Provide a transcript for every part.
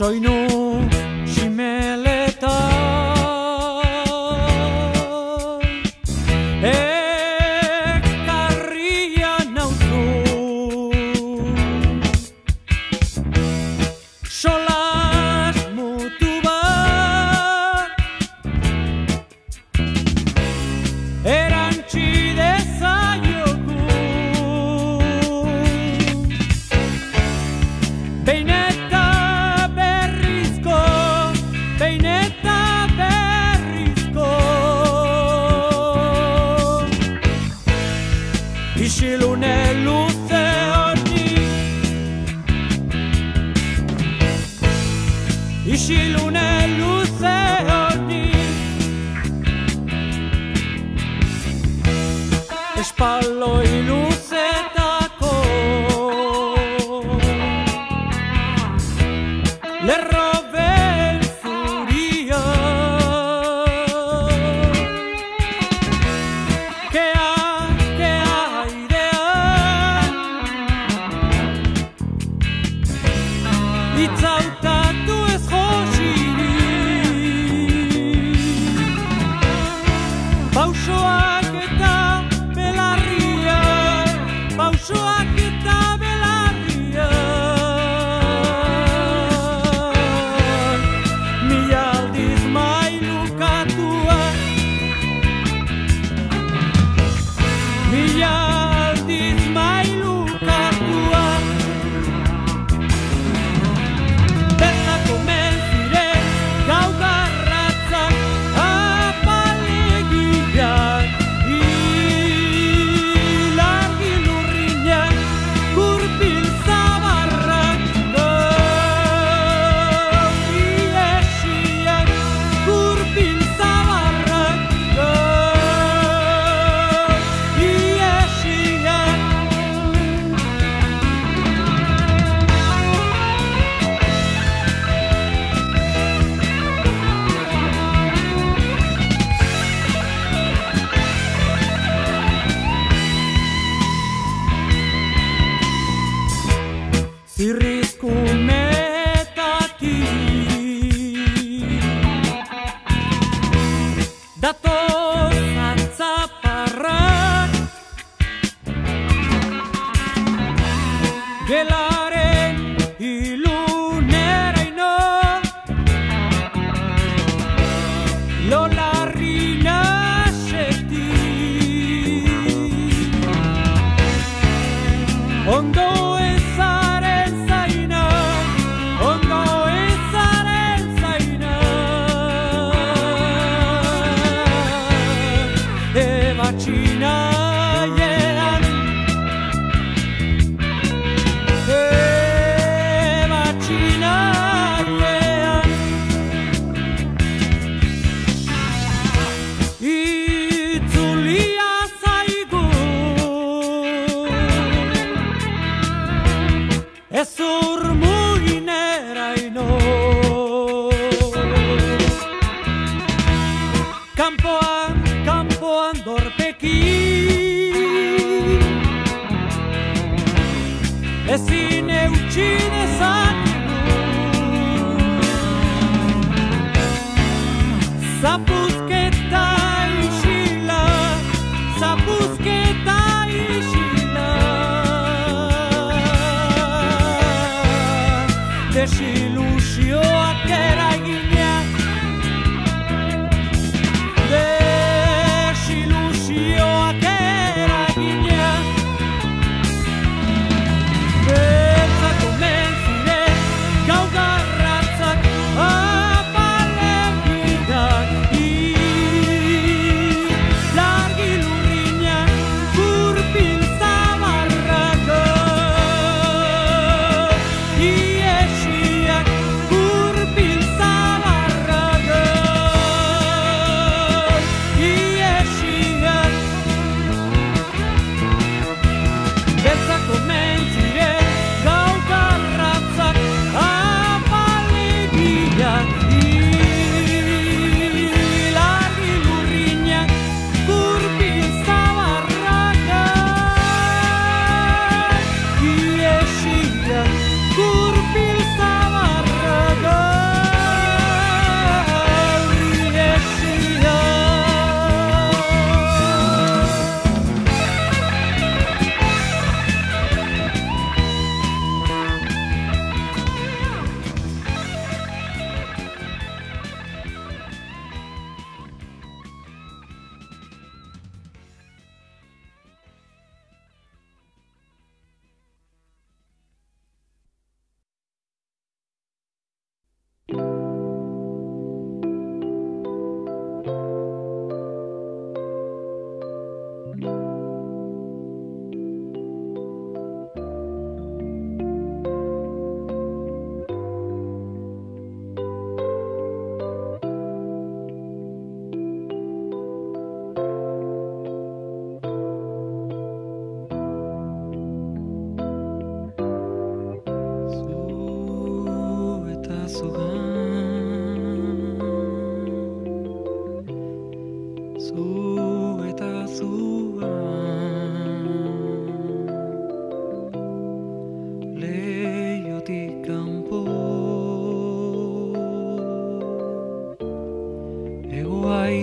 soinu ximeleta ekarria nauzu solas mutu bat erantzi dezaiogu behin eta berrizko isilune luze hori isilune luze hori espaloi luzetako lerro beltzuria itzautatu ez josirik pausoak eta belarriak pausoak eta belarriak mila aldiz mailukatuak mila aldiz mailukatuak zirrizkumetatik datoz atzaparrak gelaren iluneraino lolarri nasetik ondo ezaren zaina ondo ezaren zaina ebatxinaiean itzulia zaigu ezur muineraino kanpoan dorpeki ezin eutsi dezakegu zapuzketa isila zapuzketa isila desilusioak eraginak desilusioak eraginak beltzak omen ziren gau garratzak apaleginak largi lurrinak gurpil zabarrak iesiak gurpil zabarrak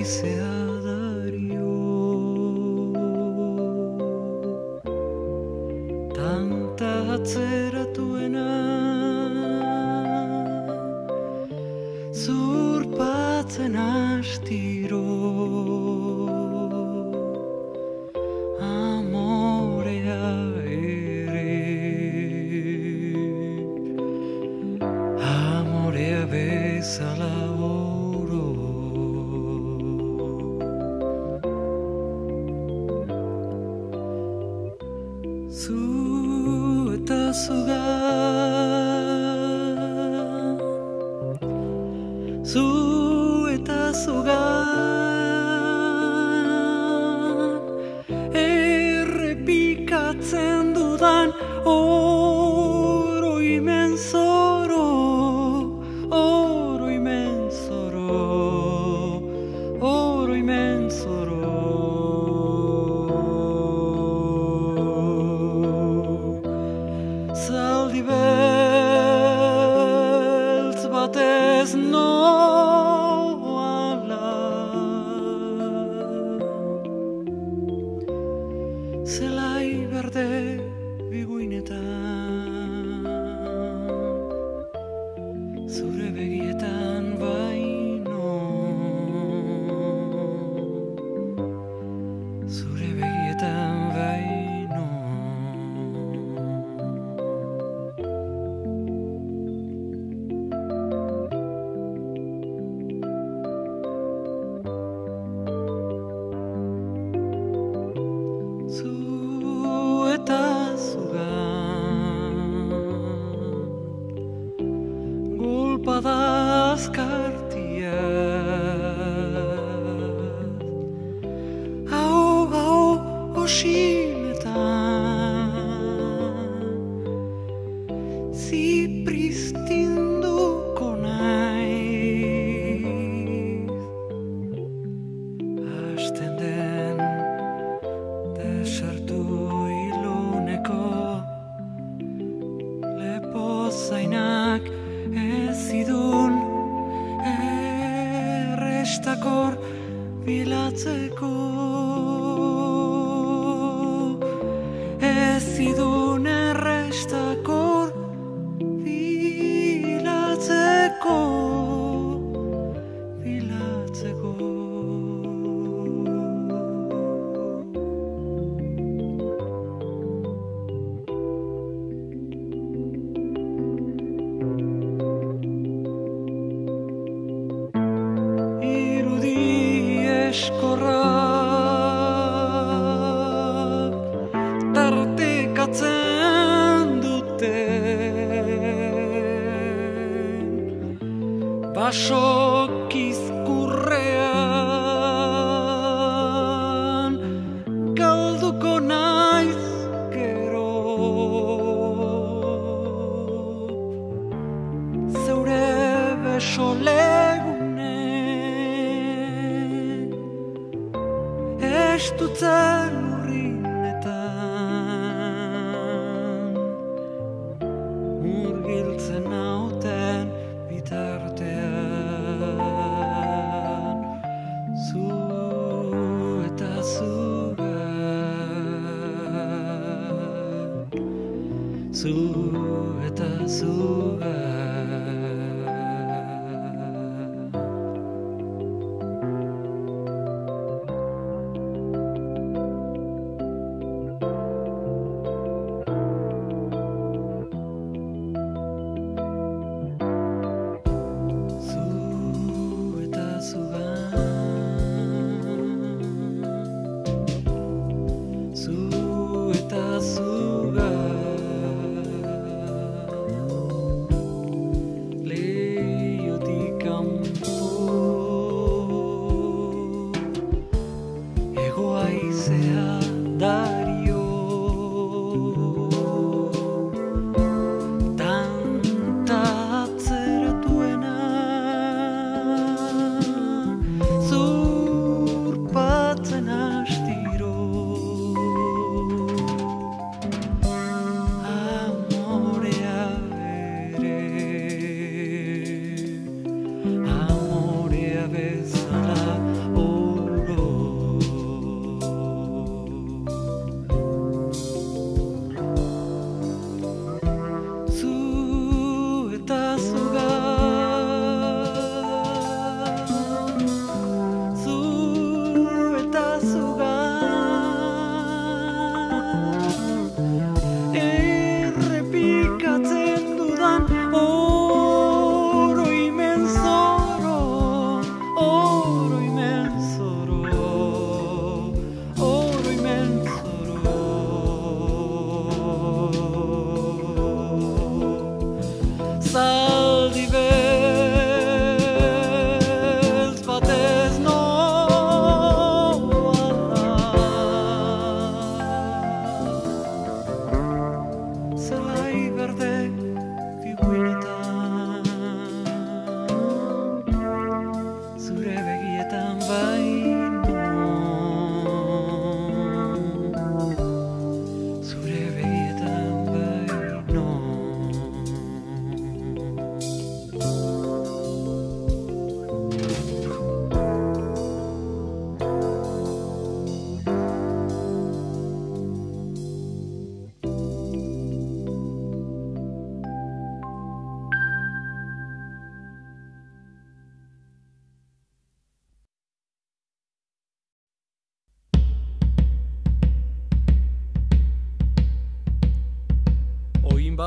haizea dario, tanta atzeratuena zurpatzen astiro, amorea ere, amorea bezala oro. Zu eta zugan, zu eta zugan, errepikatzen dudan oroimen zoro, oroimen zoro, oroimen zoro. Zaldi beltz batez noala, zelai berde biguinetan, zure begietan baino, zure begietan baino. Zu eta zugan, gulpada azkartiaz, hau osiletan, zipristinduko naiz, hasten den desertu iluneko lepo zainak ez idun errestakor bilatzeko, ez idun errestakor bilatzeko, bilatzeko. Eskorrak tartekatzen duten basok izkurrean galduko naiz gero, zeure beso estutzen urrinetan, murgiltzen nauten bitartean, zu eta zugan, zu eta zugan.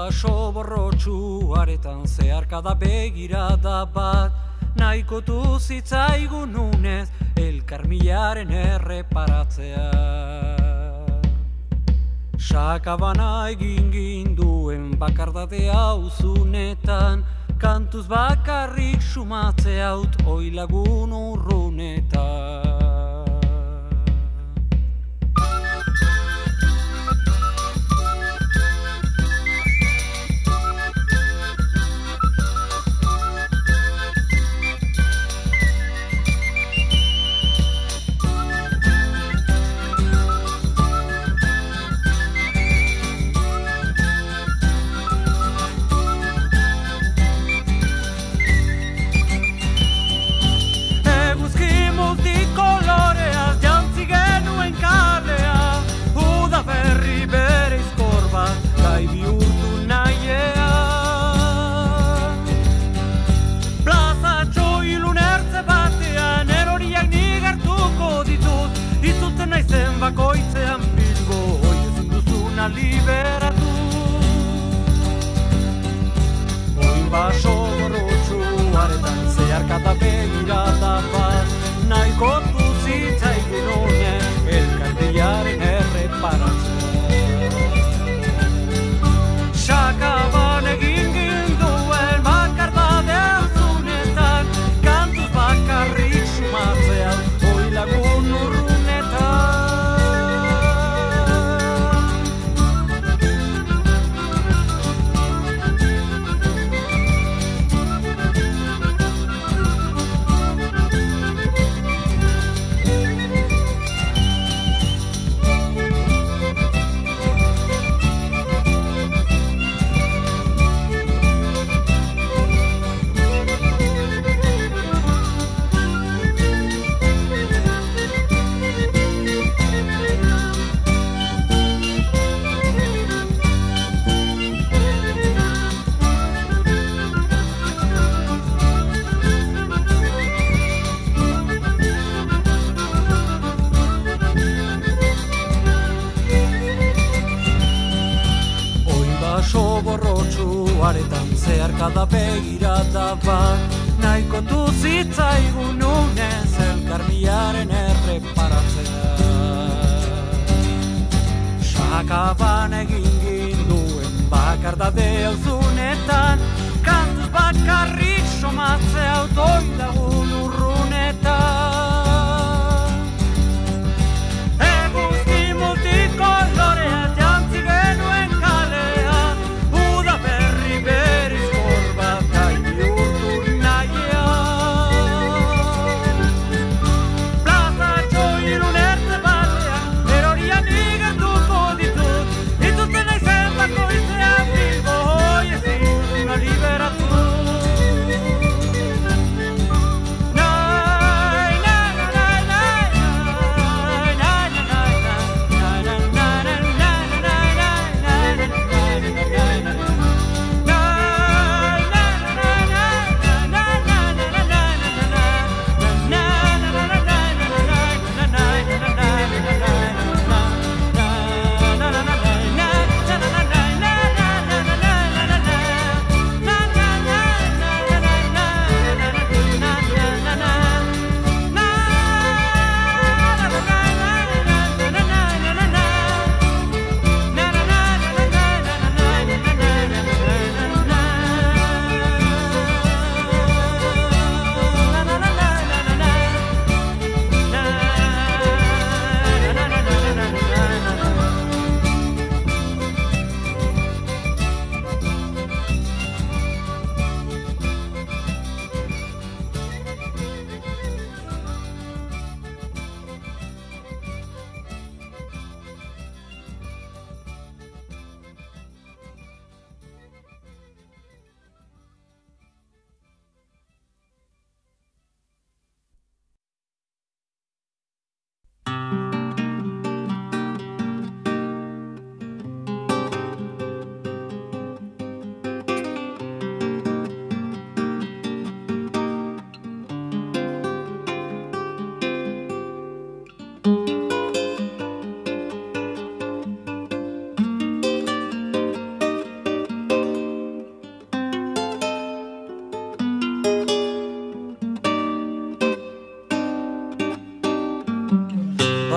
baso borrotxu aretan zeharkada begirada bat nahikotu zitzaigun unez elkarmilaren erreparatzea. Sakabana egin ginduen bakardadea uzunetan, kantuz bakarrik sumatze haut oi lagun urrunetan. Bakoitzean Bilbo, hoi ezin duzuna liberatu. Oin baso borrotxu aretan zeharkata begirada bat, nahikotu zitzaigun honen elkartearen erreparatzea. Sakaban egin ginduen bakardadea zunetan, kantuz bakarrik sumatzea, hoi lagun urrunetan. Aretan zeharkada begirada bat, nahikotu zitzaigun unez elkarbiaren erreparatzea. Sakaban egin ginduen bakardadea uzunetan, kantuz bakarrik somatzea autoi lagun urrunetan. Eguzki multikolorea jantzi genuen kalea,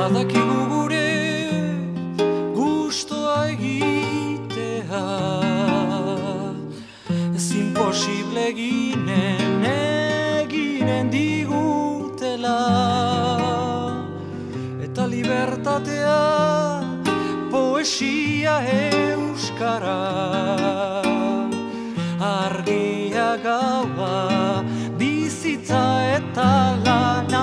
Badakigu gure gustoa egitea ezin posible eginen digutela, eta libertatea poesia euskara, argia gaua bizitza eta lana,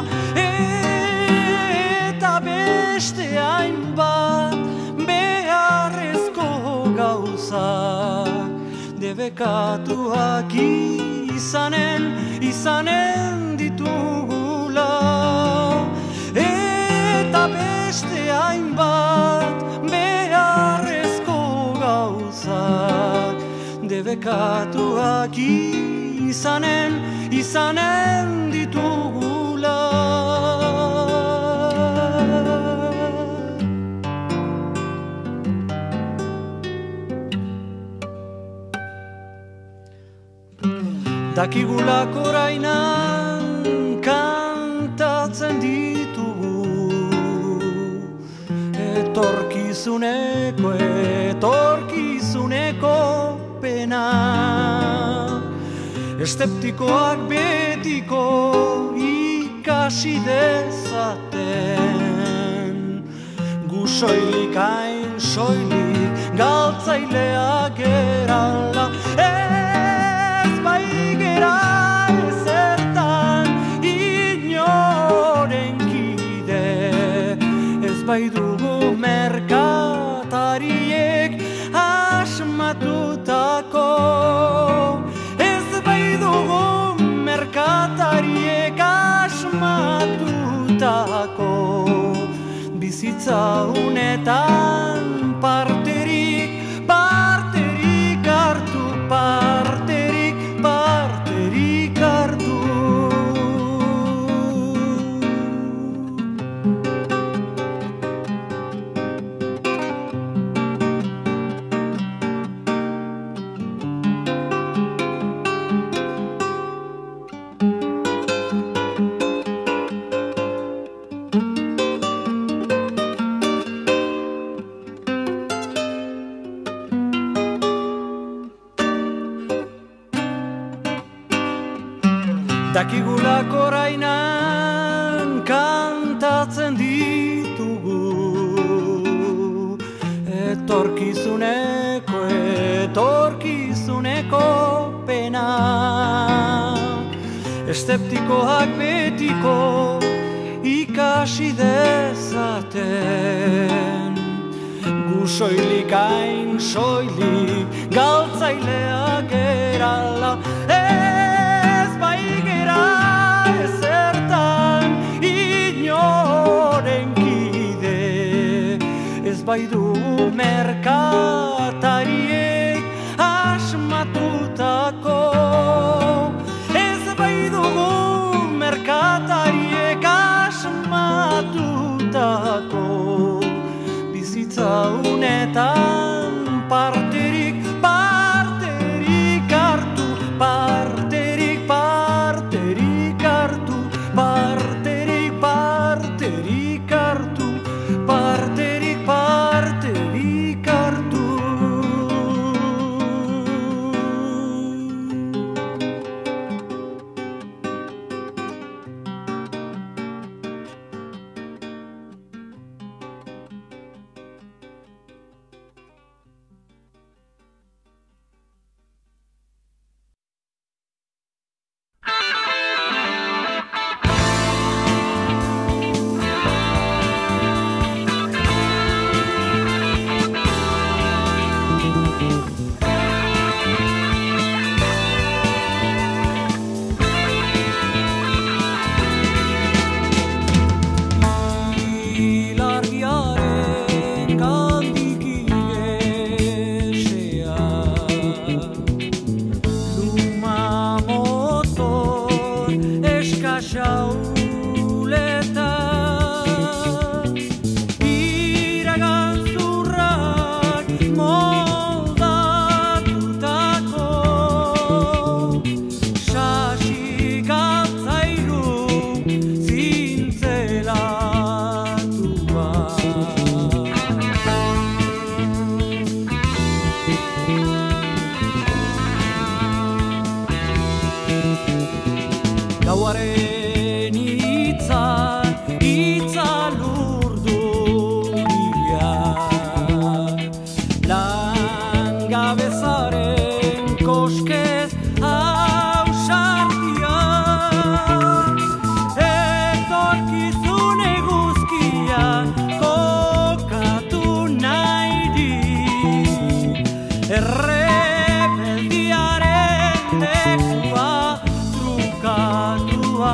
eta beste hainbat beharrezko gauzak debekatuak izanen ditugula, eta beste hainbat beharrezko gauzak debekatuak izanen ditugula. Dakigulak orainan kantatzen ditugu etorkizuneko pena, eszeptikoak betiko ikasi dezaten, gu soilik hain soilik galtzaileak erala, ez baigera ezertan inoren kide, ez baidugu merkatariek asmatutako, ez baidugu merkatariek asmatutako, bizitza unetan parterik hartu, parterik hartu. Dakigulak orainan kantatzen ditugu etorkizuneko pena, eszeptikoak betiko ikasi dezaten, gu soilik hain soilik galtzaileak erala, ez baigera ezertan inoren kide, ez baidu merkatariek asmatutako, ez baidugu merkatariek asmatutako, bizitza unetan parterik hartu, parterik hartu, parterik hartu, parterik hartu. Gauaren itzal urduria, langabezaren koskez ausardia, etorkizun eguzkia kokatu nahi di, errebeldiaren lekua trukatua.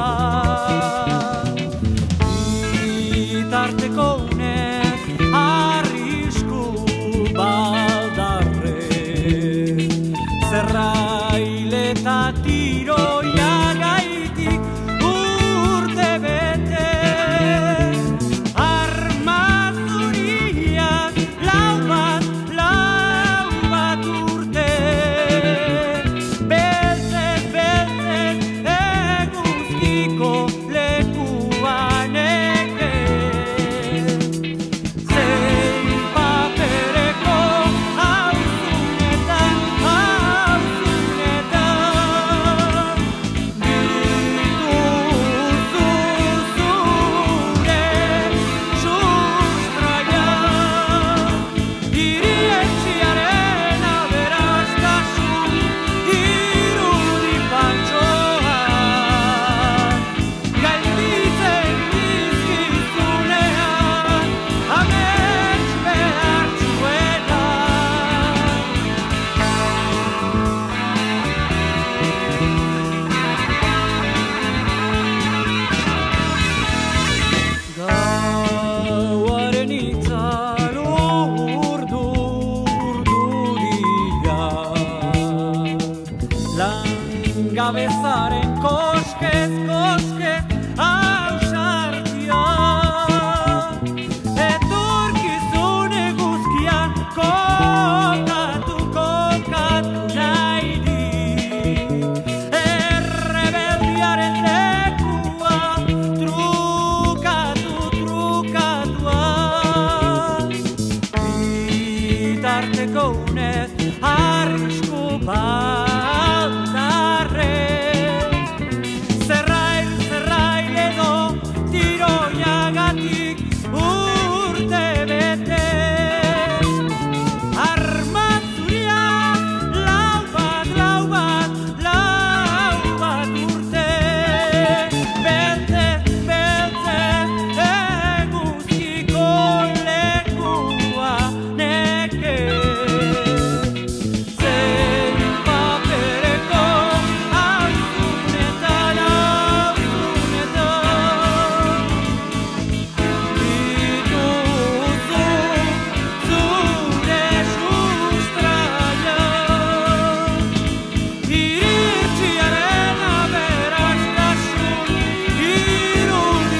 Bitarteko unez arrisku baldarre, zerraileta tiroia gaitik urte bete, armazuriak lau bat urte, beltzez eguzkiko lekuan eke, zein papereko hauzunetan, dituzu zure sustraia, irietxiaren aberastasun irudi pantxoan, gainditzen dizkizunean amets behartzuela. Gauaren itzal urduria, langabezaren koskez ausardia, etorkizun eguzkian kokatu nahi di, errebeldiaren lekua trukatua. Bitarteko unez arrisku baldarre, zerrail edo tiroiagatik urte bete, armazuriak lau bat urte, beltzez eguzkiko lekua neke, zein papereko hauzunetan, dituzu zure sustraia, iritziaren aberastasun irudi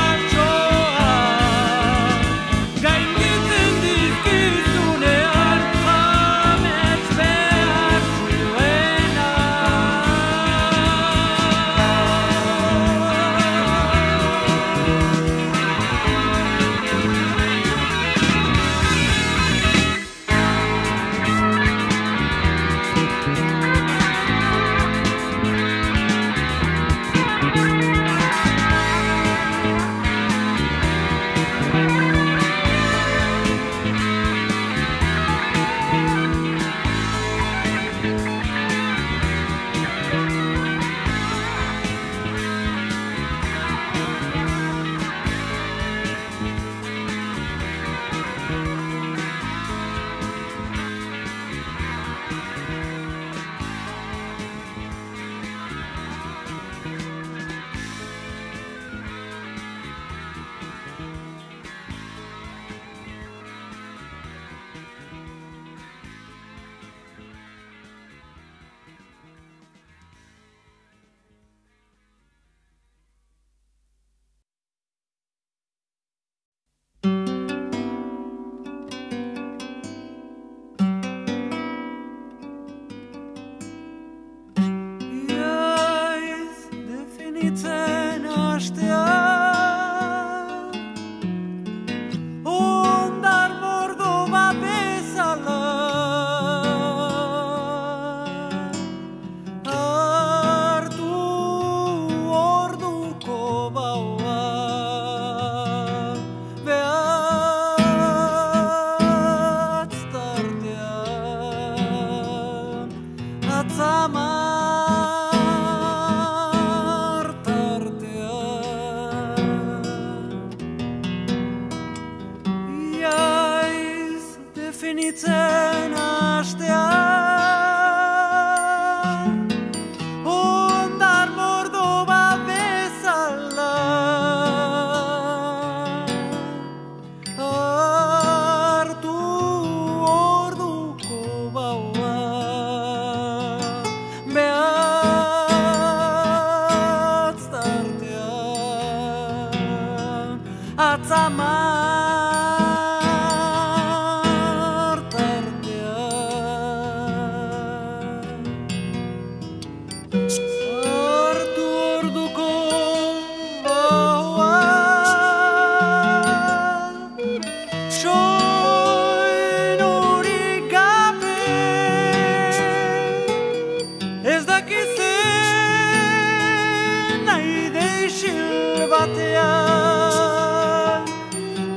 pantxoan, gainditzen dizkizunean amets behartzuena. Hartu baua atzamar tartean iaiz definitzen hastean ondar mordo bat bezala hartu orduko baua behatz tartean atzamar tartean hartu orduko baua soinurik gabe ez dakizen nahi deixil batean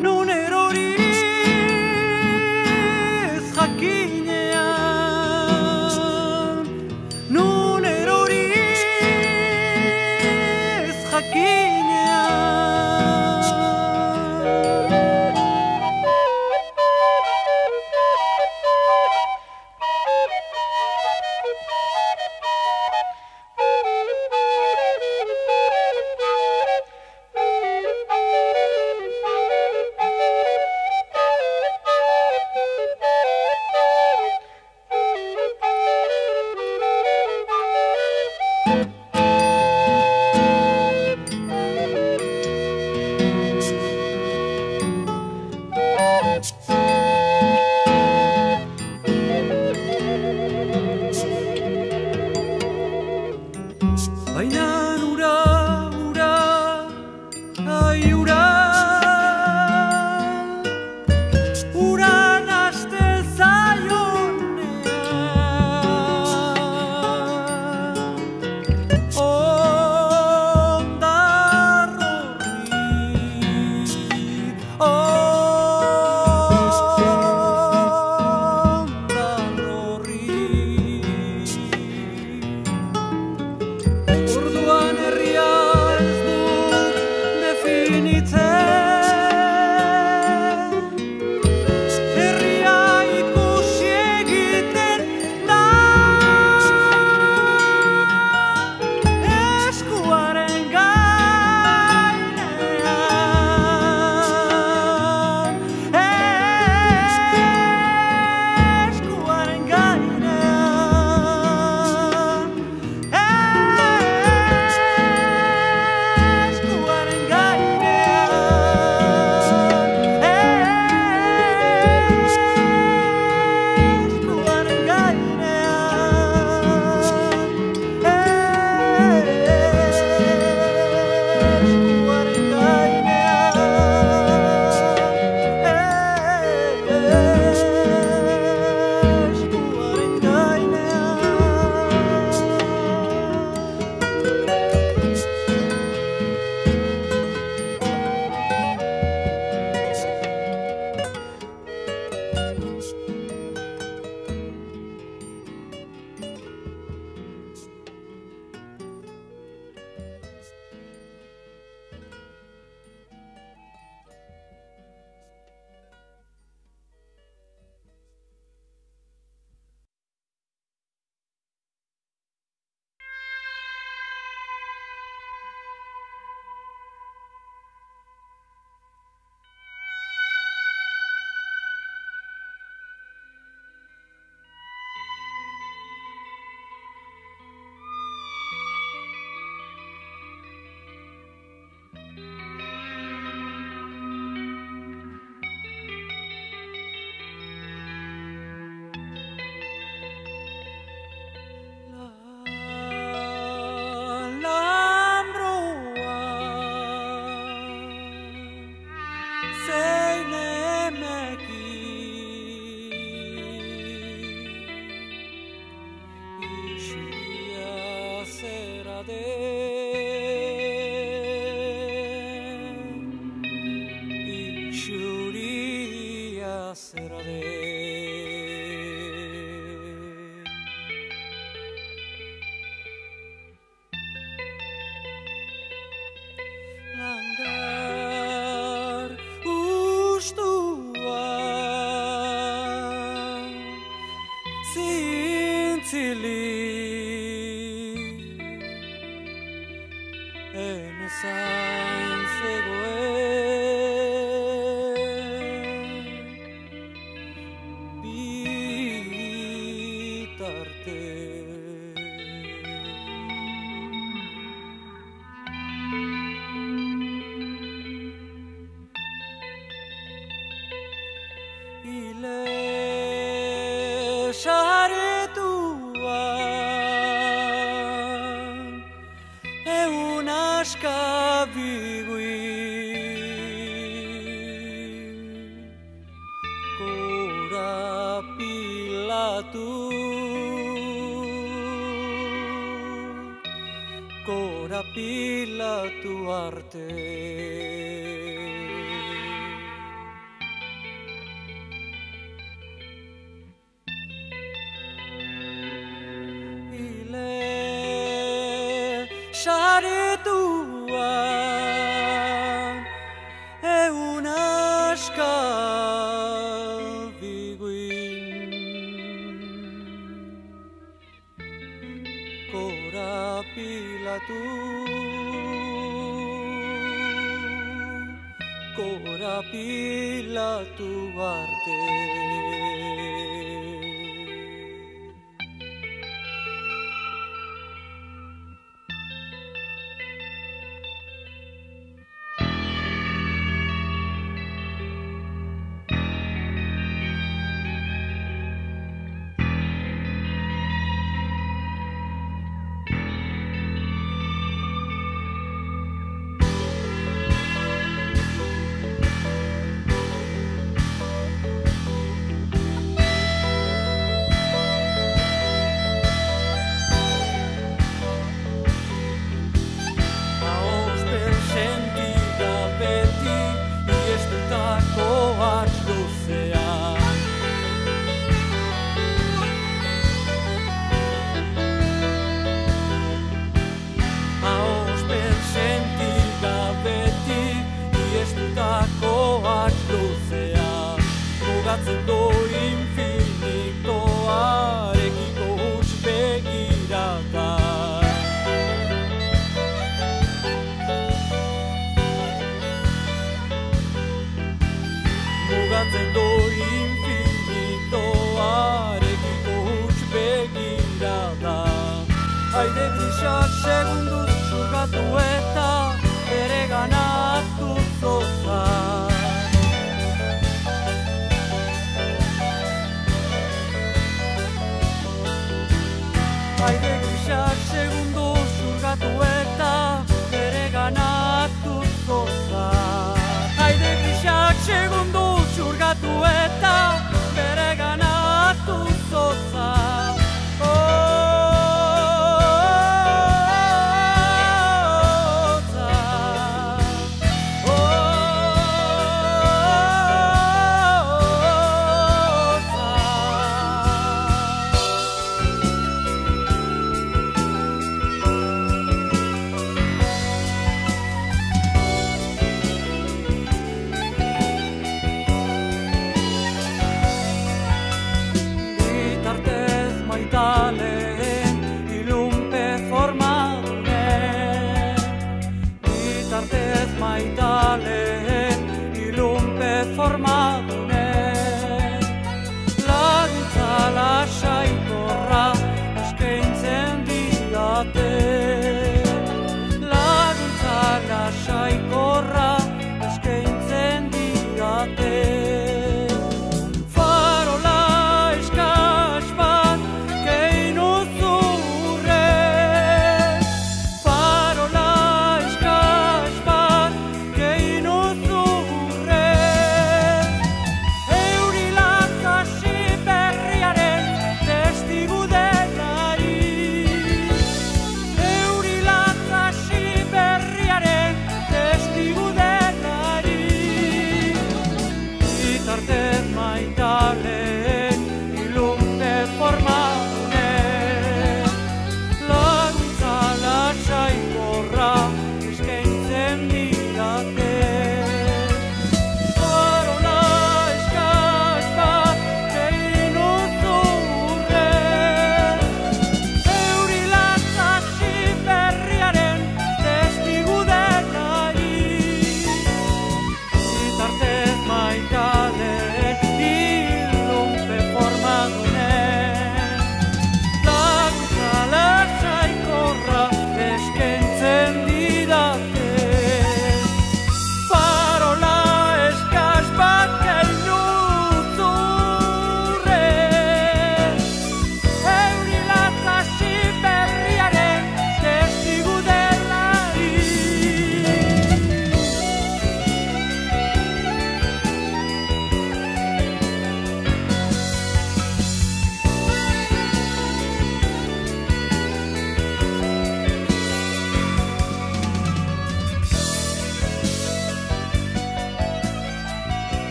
enezain zegoen bitarte. Ile saretuan eun aska bigui korapilatu arte. Saretuan eun aska biguin korapilatu arte. Infinitoarekiko huts begirata. Mugatzen du infinitoarekiko huts begirata. Aire grisak segunduz zurgatu eta ere ganatu zotza. Aire grisak segundu zurgatu eta bere ganatu zotza. Aire grisak segundu zurgatu eta bere ganatu zotza. Maitaleen ilunpe formadunen laguntza lasaikorra eskaintzen didate. Laguntza lasaikorra eskaintzen didate. Farola eskaz bat keinu zurren. Farola eskaz bat keinu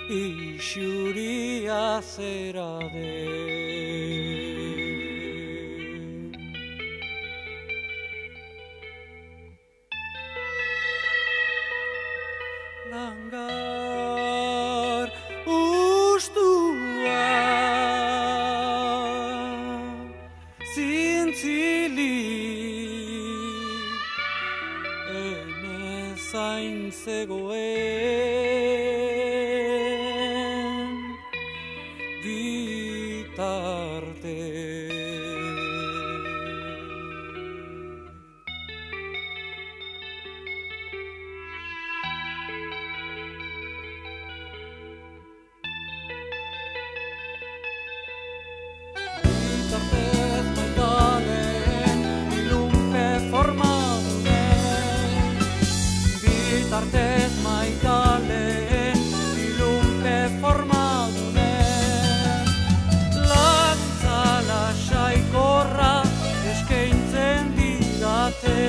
isuria zera den. Langar ustua zintzilik enezain zegoen bitarte. Bitartez maitalen ilunpe formadunen, bitartez maitalen ilunpe formadunen, laguntza lasaikorra eskaintzen didate,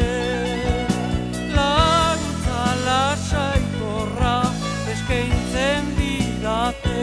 laguntza lasaikorra eskaintzen didate.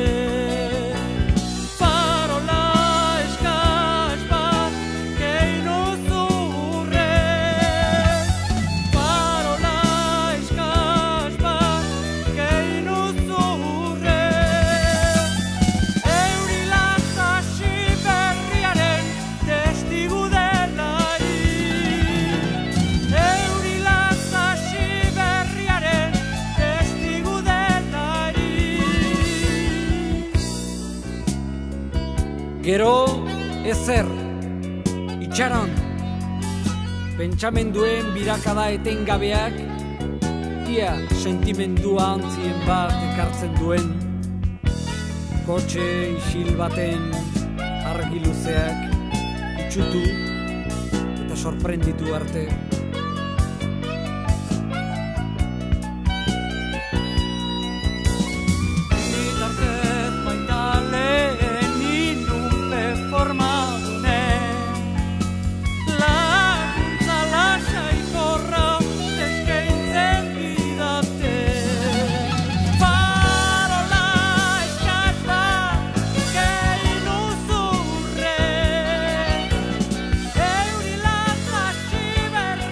Gero ezer, itxaron, pentsamenduen birakada etengabeak, ia sentimendua antzien bat ekartzen duen, kotxe isil baten argi luzeak itxutu eta sorprenditu arte. Euri latza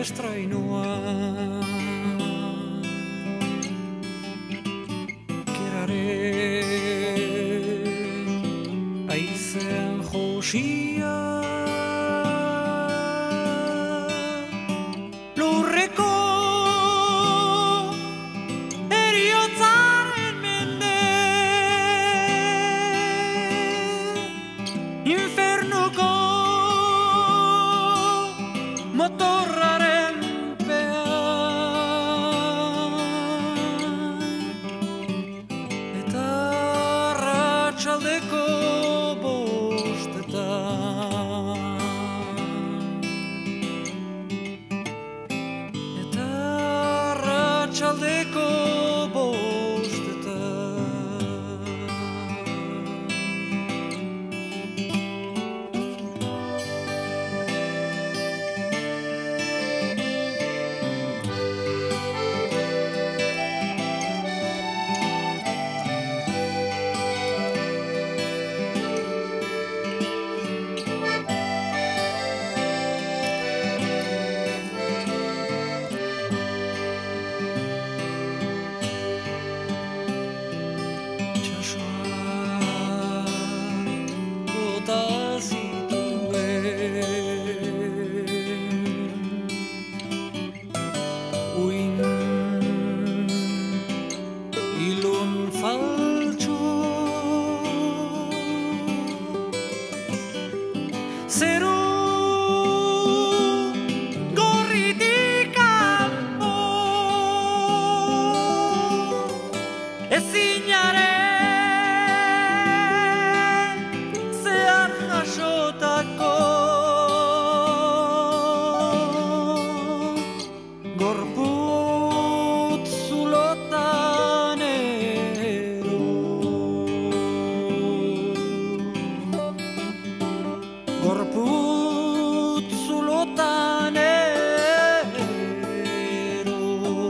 estrainua Keraren aizean josia Lurreko eriotzaren mende Infernuko motorraren pean Eta arratsaldeko bostetan Eta arratsaldeko Zeru gorritik kanpo ezinaren zehar jasotako gorputz zulotan ero Gorputz zulotan ero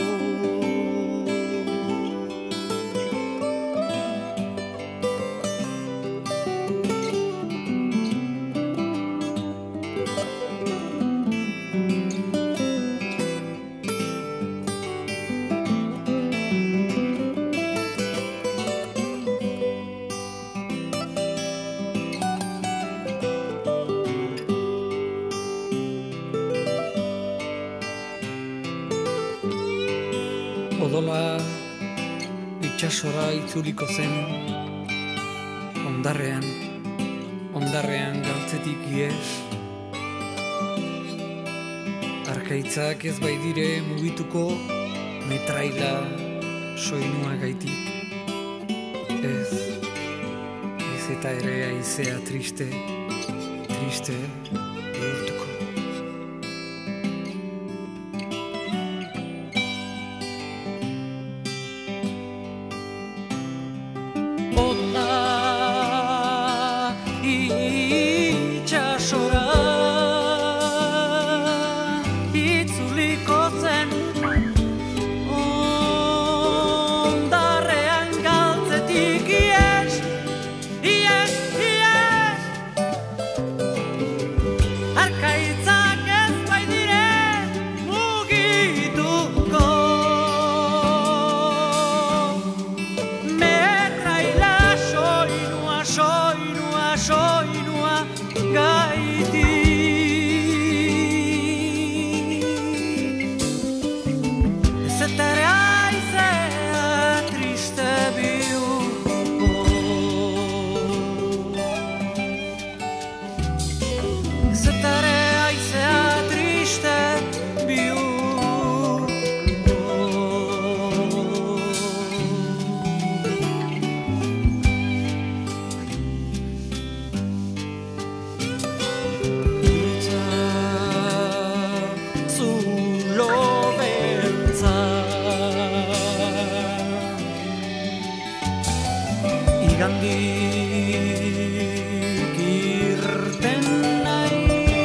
Odola itsasora itzuliko zen ondarrean galtzetik ies Arkaitzak ez baitire mugituko metraila soinua gaitik Ez eta ere aizea triste bihurtuko Itsasora itzuliko zen ondarrean galtzetik ies Arkaitzak ez baitire mugituko metraila soinua gaiti Ez eta ere aizea triste bihurtuko Ez eta ere aizea triste bihurtuko Igandik irten nahi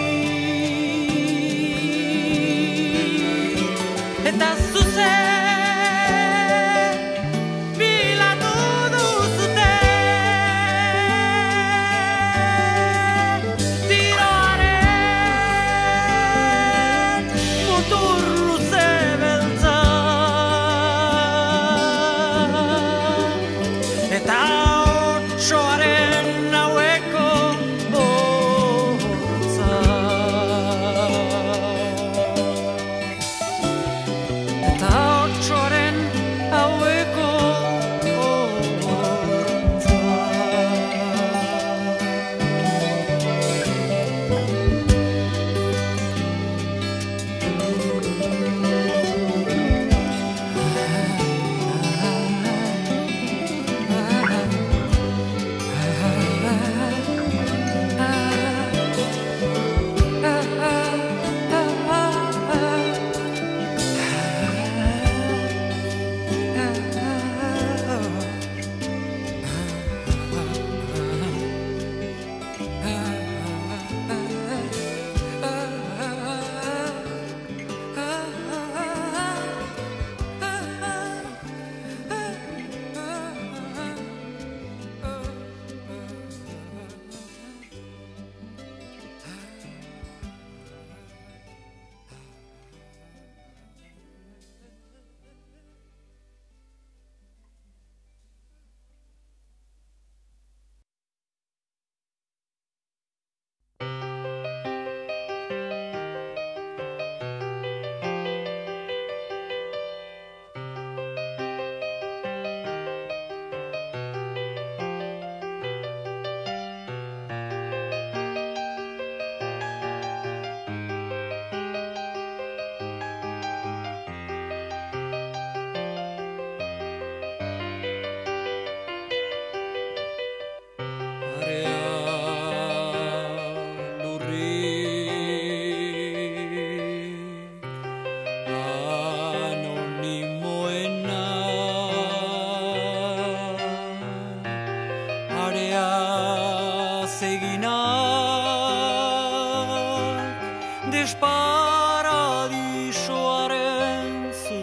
Eta zuzen bilatu duzute Tiroaren mutu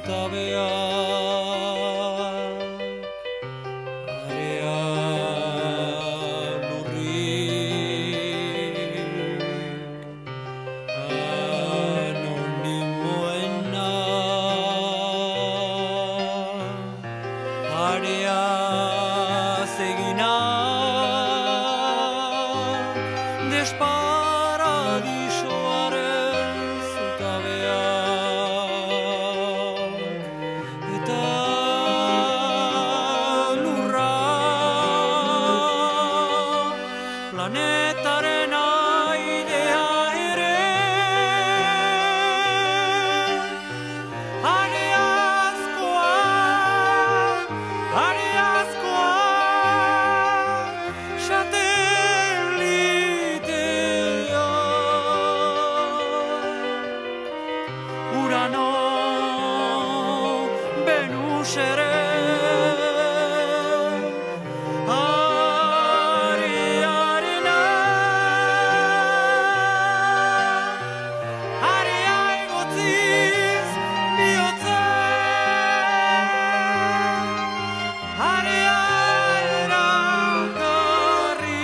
zutabeak area lurrik anonimoena area zegina desparadisoaren zutabeak eta lurra planetaren airea ere areazkoa satelitea Urano Venus ere arearena area egotziz bihotza area erakarri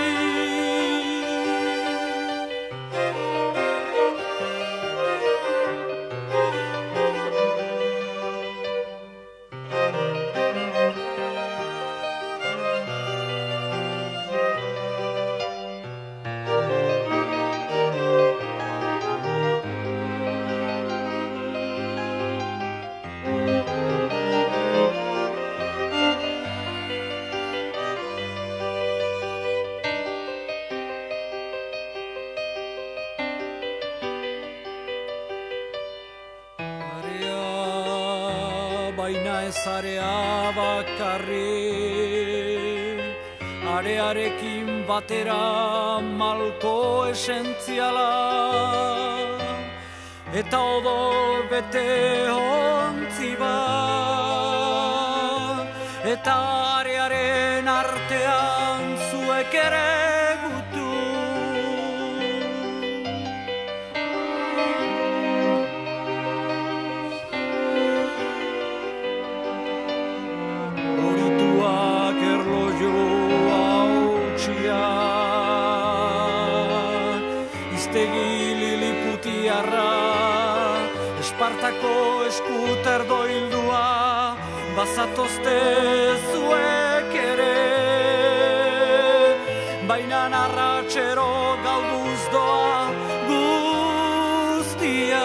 baina ez area bakarrik arearekin batera malko esentziala eta odol bete ontzi bat eta arearen artean zuek ere gutu horituak erlojoa hautsiak iztegi liliputiarra Espartako eskuter doildua bazatozte zuek ere baina narratxero gauduz doa guztia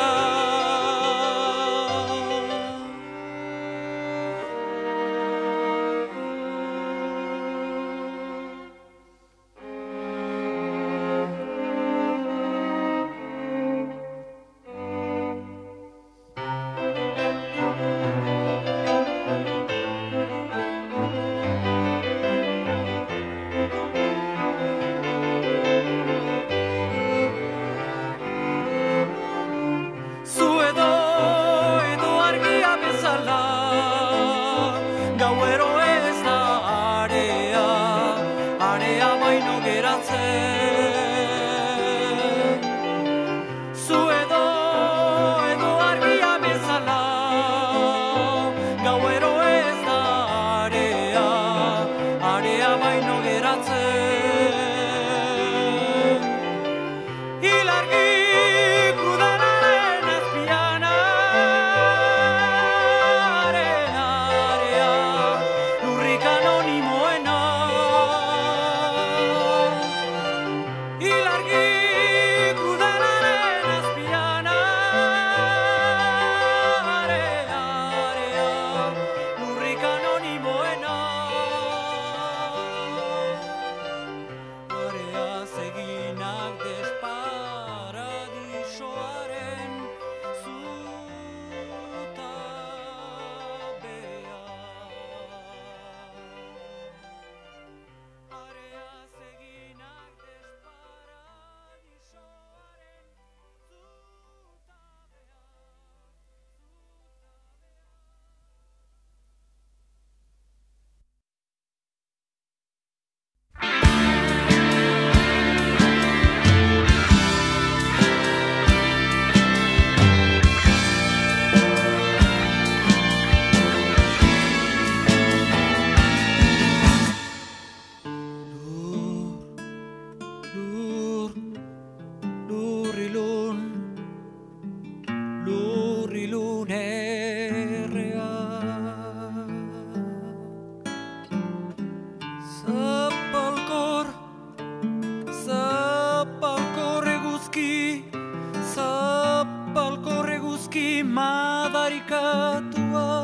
aldarrikatua.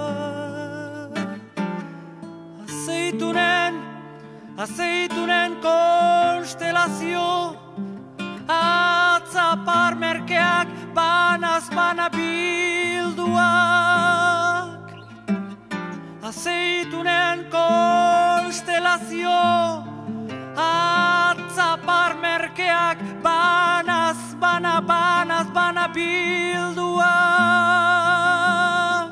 Azeitunen konstelazio, atzapar merkeak banaz bana bilduak. Azeitunen konstelazio, atzapar merkeak banaz bana bilduak.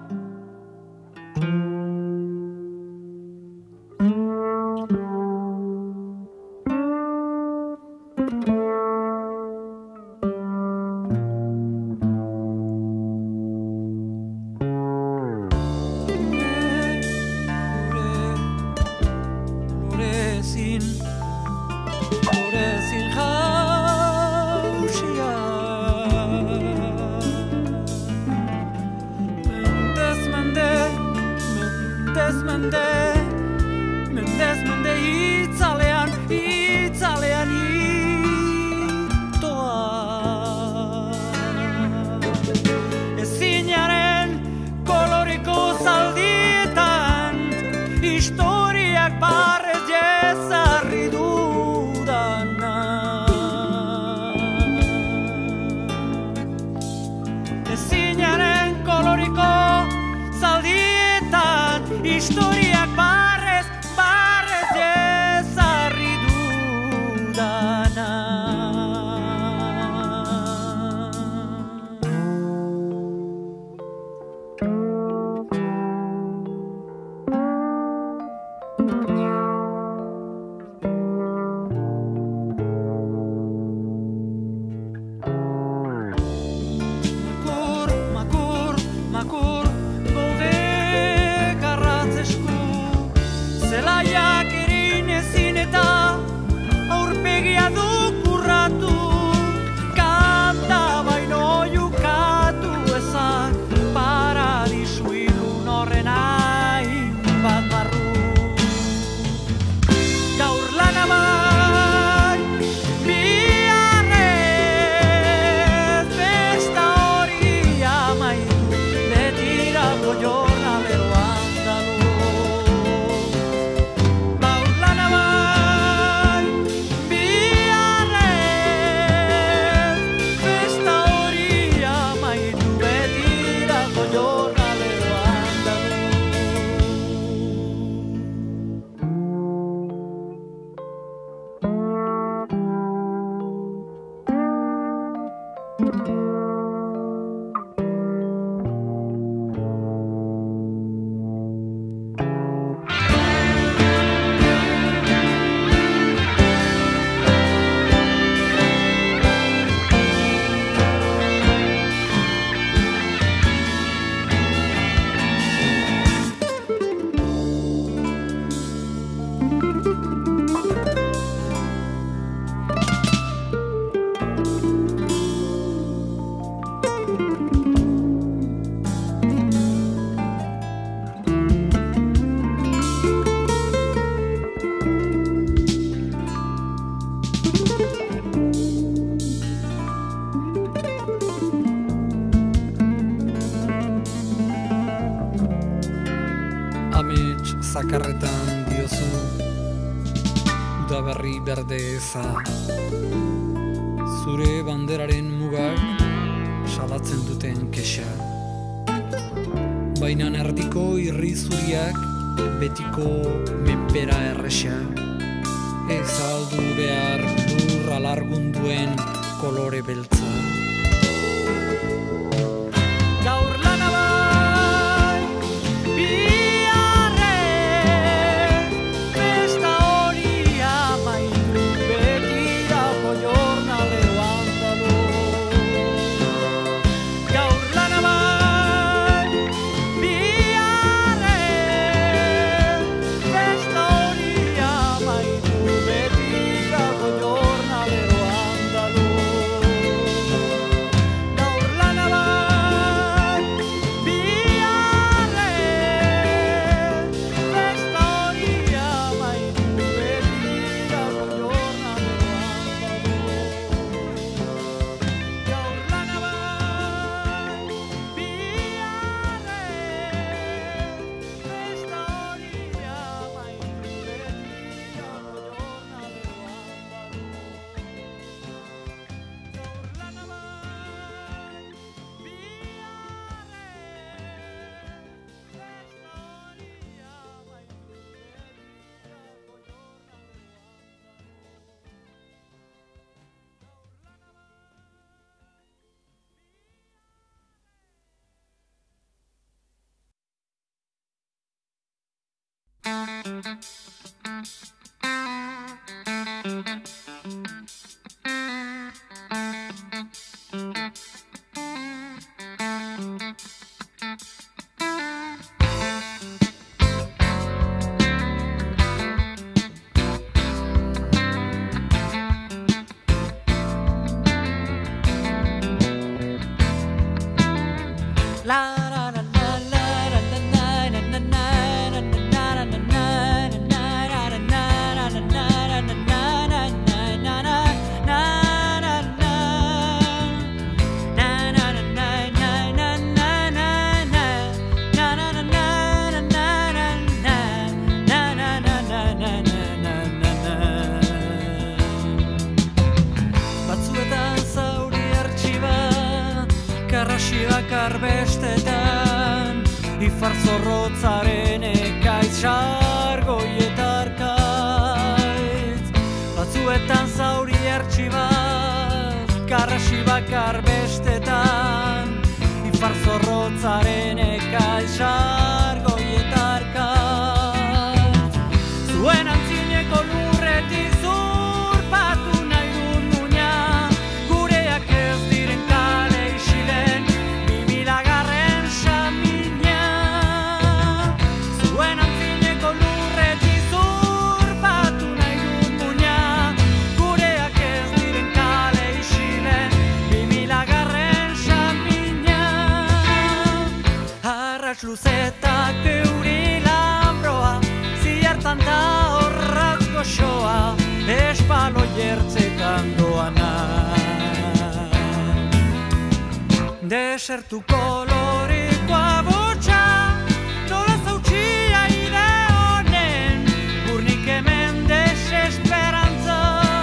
Lorezin jausia Mendez mende itzalean itoa. Ezinaren koloriko zaldietan historiak barrez jezarri dudana. Ezinaren koloriko zaldietan historiak barrez jezarri dudana. Makur, goldek arratzesku, zelaiak erin ezin eta aurpegia dukurratu, kanta baino jukatu ezak paradisu ilun horren hainbat barru. Gaur lana bai, biharrez festa hori amaitu, betirako jornalero andalu. Gaur lana bai, biharrez festa hori amaitu, betirako jornalero andalu. Amets zakarretan diozu, udaberri berde eza. Zure banderaren mugak salatzen duten kexa. Bainan erdiko irri zuriak betiko menpera erresa. Ez aldu behar lur alargunduen kolore beltza. Gaur lana bai, biharrez festa hori amaitu, betirako jornalero andalu. Gaur lana bai, biharrez festa hori amaitu, betirako jornalero andalu. Bestetan ifar zorrotzaren ekaitz sargoietar kaitz batzuetan zauri ertsi bat karrasi bakar bestetan ifar zorrotzaren ekaitz sargoietar kaitz zuen antzineko lurretik zurpatu nahi dut muina gureak ez diren kale isilen luzetak euri lambroa ziertan da horraz goxoa espalo jertzetan doana desertu kolorikoa botxa nola zautxia ide honen burnik hemen desesperantza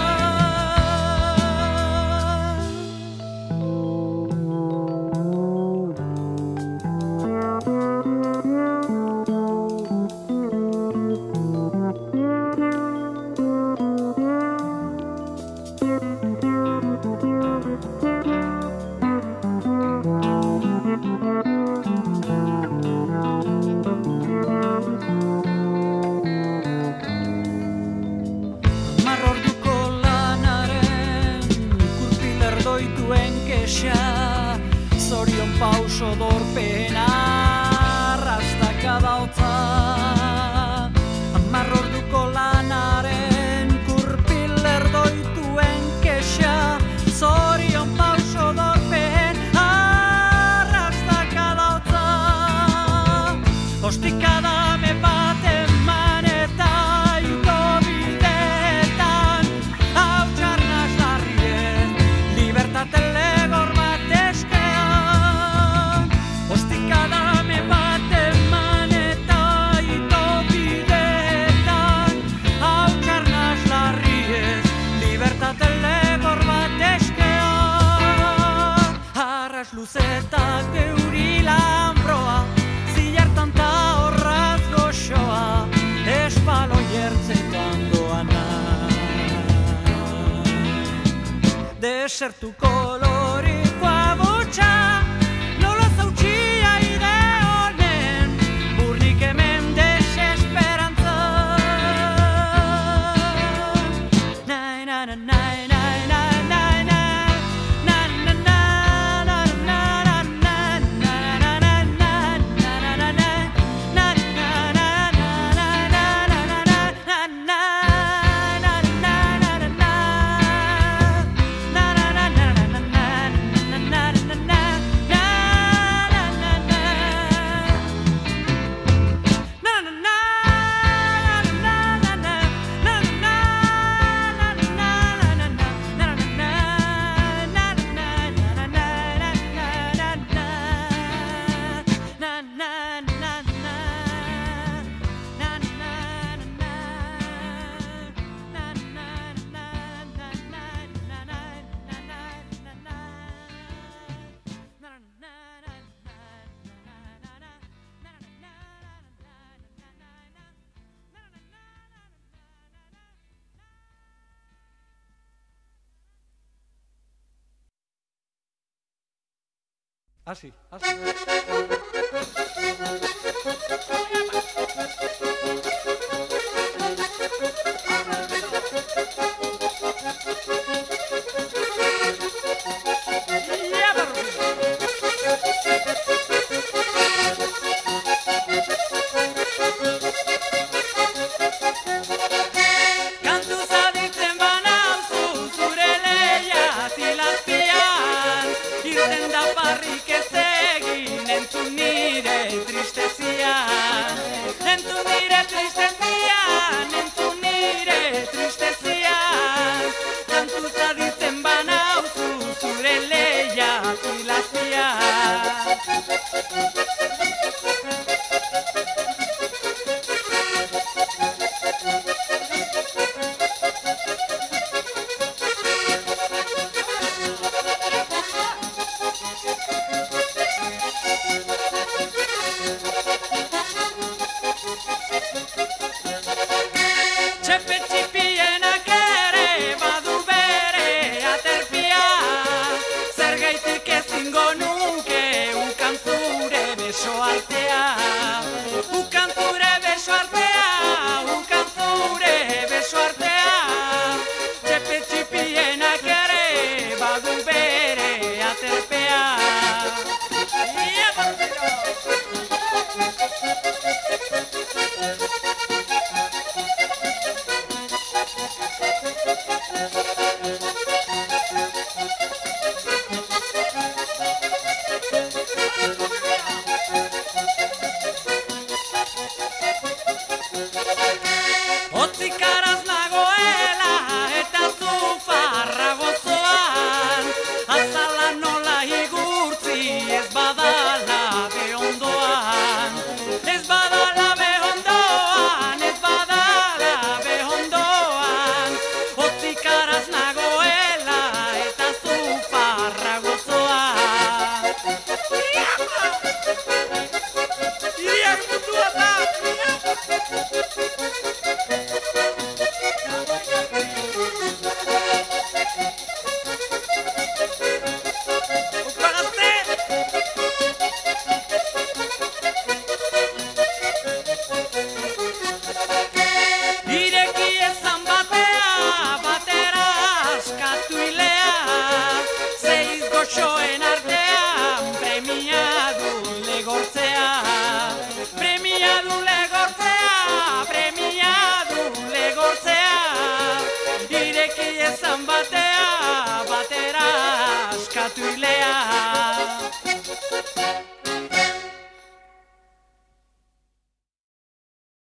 zorion pauso dorpena arrastaka dautza hamar orduko lanaren kurpil erdoituen kexa zorion pauso dorpen arrastaka dautza ostikadame bat eman eta ito bideetan hau txarnaz larrien libertate legor bat luzetak euri lambroa zilartan ta horraz goxoa espalo jertzetan doana desertu kolorikoa botxa nola zautxia ide honen burnik hemen desesperantza nai na na nai nai nai nai nai Así. tristezia. Entzun nire tristezia, entzun nire tristezia. Kantu zaditzen banauzu zure leia filazia. Txepe txipienak ere badu bere aterpia. Zergaitik ezingo nuke ukan zure beso artea. Ukan zure beso artea, ukan zure beso artea. Txepe txipienak ere badu bere aterpea. Otzikaraz nagoela eta zu farra gozoan. Azala nola igurtzi ez badala behondoan. Ez badala behondoan, ez badala behondoan. Otzikaraz nagoela eta zu farra gozoan. Iriak mutua da! Ireki ezan batea, batera askatu ilea. Zeiz goxoen artean premia du legortzea. Premia du legortzea, premia du legortzea. Ireki ezan batea, batera askatu ilea.